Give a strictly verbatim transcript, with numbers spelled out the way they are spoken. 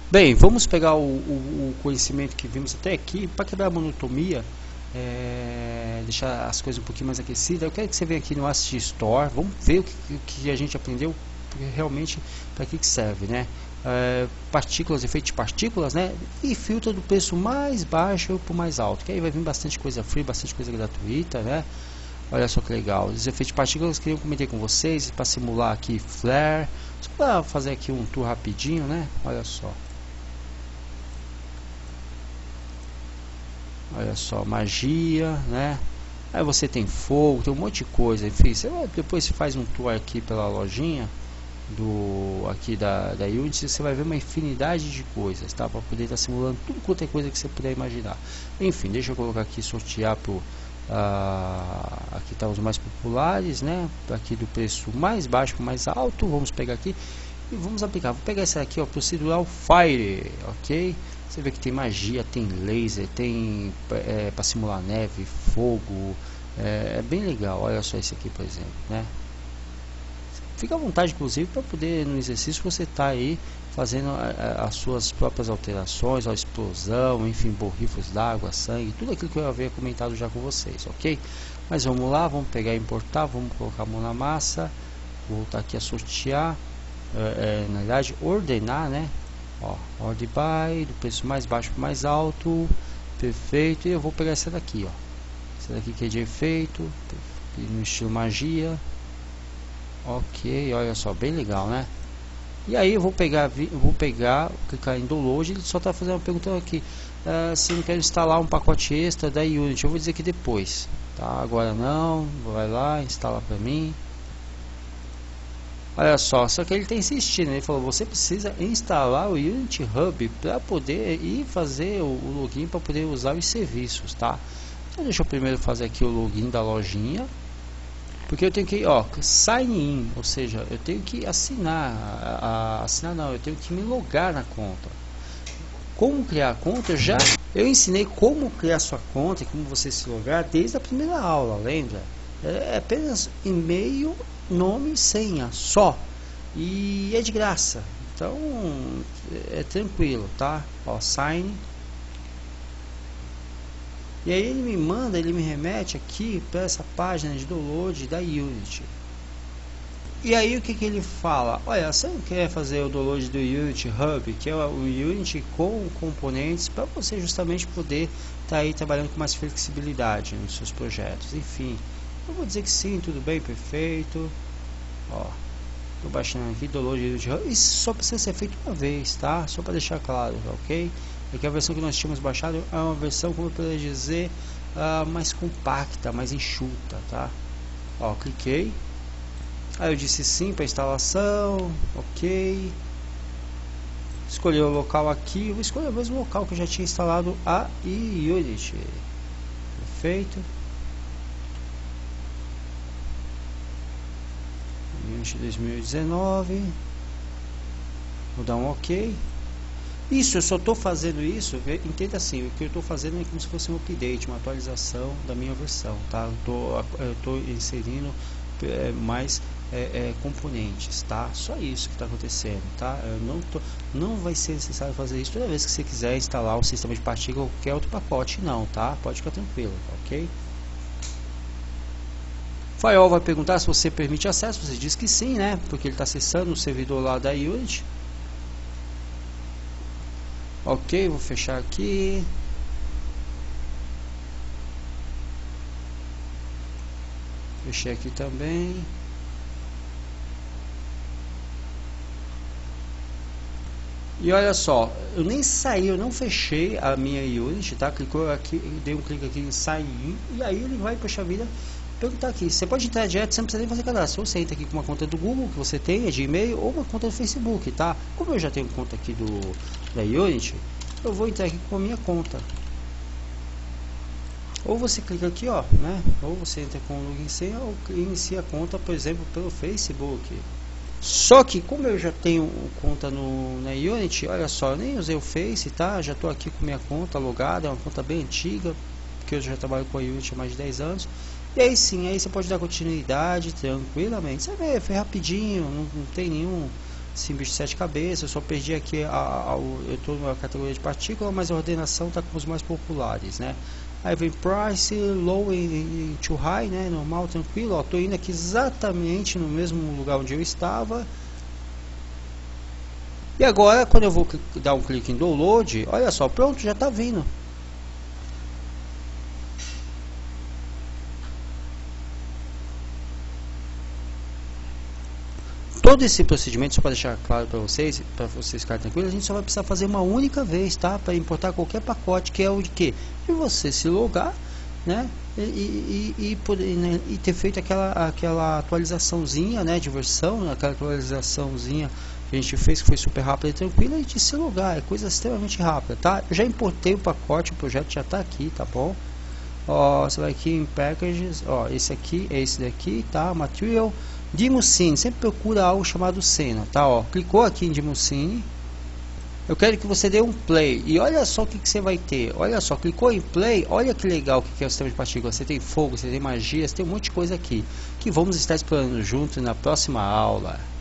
Bem, vamos pegar o, o, o conhecimento que vimos até aqui para quebrar a monotonia, é, deixar as coisas um pouquinho mais aquecidas. Eu quero que você venha aqui no Asset Store, vamos ver o que, o que a gente aprendeu, porque realmente para que, que serve, né? É, partículas, efeito de partículas, né? E filtro do preço mais baixo para o mais alto, que aí vai vir bastante coisa free, bastante coisa gratuita, né? Olha só que legal, os efeitos de partículas que eu comentei com vocês para simular aqui flare, só para fazer aqui um tour rapidinho, né? Olha só. Olha só, magia, né? Aí você tem fogo, tem um monte de coisa. Enfim, você vai, depois você faz um tour aqui pela lojinha do aqui da, da Unity, você vai ver uma infinidade de coisas, tá? Para poder estar tá simulando tudo quanto é coisa que você puder imaginar. Enfim, deixa eu colocar aqui, sortear pro ah, aqui tá os mais populares, né? Aqui do preço mais baixo para mais alto. Vamos pegar aqui e vamos aplicar. Vou pegar esse aqui, ó, Procedural Fire, ok? Você vê que tem magia, tem laser, tem é, para simular neve, fogo, é, é bem legal. Olha só esse aqui, por exemplo, né? Fica à vontade, inclusive, para poder no exercício você estar tá aí fazendo a, a, as suas próprias alterações, a explosão, enfim, borrifos d'água, sangue, tudo aquilo que eu havia comentado já com vocês, ok? Mas vamos lá, vamos pegar e importar, vamos colocar a mão na massa, voltar aqui a sortear, é, é, na verdade, ordenar, né? Ó, order by, do preço mais baixo para mais alto, perfeito. E eu vou pegar essa daqui, ó, essa daqui que é de efeito, no estilo magia, ok, olha só, bem legal, né? E aí eu vou pegar, eu vou pegar, clicar em download. Ele só está fazendo uma pergunta aqui, uh, se eu não quero instalar um pacote extra da Unity. Eu vou dizer que depois, tá? Agora não, vai lá, instala para mim. Olha só, só que ele está insistindo, ele falou, você precisa instalar o Unity Hub para poder ir fazer o, o login, para poder usar os serviços, tá? Então deixa eu primeiro fazer aqui o login da lojinha, porque eu tenho que, ó, sign in, ou seja, eu tenho que assinar, a, a, assinar não, eu tenho que me logar na conta. Como criar a conta, já eu ensinei como criar sua conta e como você se logar desde a primeira aula, lembra? É apenas e-mail, nome e senha só, e é de graça, então é tranquilo, tá? Ó, sign, e aí ele me manda, ele me remete aqui para essa página de download da Unity. E aí o que que ele fala? Olha, você não quer fazer o download do Unity Hub, que é o Unity com componentes, para você justamente poder estar tá aí trabalhando com mais flexibilidade nos seus projetos. Enfim, eu vou dizer que sim, tudo bem, perfeito. Ó, tô baixando aqui, download do Unity Hub. Isso só precisa ser feito uma vez, tá? Só para deixar claro, ok? Aqui a versão que nós tínhamos baixado é uma versão, como eu poderia dizer, uh, mais compacta, mais enxuta, tá? Ó, cliquei. Aí eu disse sim para instalação, ok. Escolhi o local aqui, vou escolher o mesmo local que eu já tinha instalado a Unity. Perfeito. Unity dois mil e dezenove. Vou dar um ok. Isso, eu só estou fazendo isso, entenda assim, o que eu estou fazendo é como se fosse um update, uma atualização da minha versão, tá? Eu estou inserindo é, mais é, é, componentes, tá? Só isso que está acontecendo, tá? Eu não, tô, não vai ser necessário fazer isso toda vez que você quiser instalar o sistema de partícula ou qualquer outro pacote, não, tá? Pode ficar tranquilo, ok? Firewall vai perguntar se você permite acesso, você diz que sim, né? Porque ele está acessando o servidor lá da Unity. Ok, vou fechar aqui. Fechei aqui também. E olha só, eu nem saí, eu não fechei a minha Unity, tá? Clicou aqui, dei um clique aqui em Sign In, e aí ele vai, poxa vida, perguntar aqui. Você pode entrar direto, você não precisa nem fazer cadastro. Você entra aqui com uma conta do Google que você tem, é de e-mail, ou uma conta do Facebook, tá? Como eu já tenho conta aqui do da Unity, eu vou entrar aqui com a minha conta. Ou você clica aqui, ó, né? Ou você entra com o login senha ou inicia a conta, por exemplo, pelo Facebook. Só que como eu já tenho conta no, na Unity, olha só, eu nem usei o Face, tá? Já estou aqui com minha conta logada, é uma conta bem antiga, porque eu já trabalho com a Unity há mais de dez anos. E aí sim, aí você pode dar continuidade tranquilamente. Você vê, foi rapidinho, não, não tem nenhum símbolo de sete cabeças. Eu só perdi aqui a, a, a, eu estou na categoria de partícula, mas a ordenação está com os mais populares, né? Aí vem price, low e to high, né? Normal, tranquilo. Ó, tô indo aqui exatamente no mesmo lugar onde eu estava. E agora, quando eu vou dar um clique em download, olha só, pronto, já está vindo. Todo esse procedimento, só para deixar claro para vocês, para vocês ficarem tranquilos, a gente só vai precisar fazer uma única vez, tá? Para importar qualquer pacote, que é o de quê? De você se logar, né? E, e, e, poder, né? E ter feito aquela, aquela atualizaçãozinha, né? De versão, aquela atualizaçãozinha que a gente fez, que foi super rápida e tranquila, e de se logar, é coisa extremamente rápida, tá? Eu já importei o pacote, o projeto já está aqui, tá bom? Ó, você vai aqui em packages, ó, esse aqui é esse daqui, tá? Material Dimmucine, sempre procura algo chamado Sena, tá? Ó, clicou aqui em Dimmucine, eu quero que você dê um play e olha só o que, que você vai ter. Olha só, clicou em play, olha que legal o que, que é o sistema de partículas. Você tem fogo, você tem magia, você tem um monte de coisa aqui que vamos estar explorando junto na próxima aula.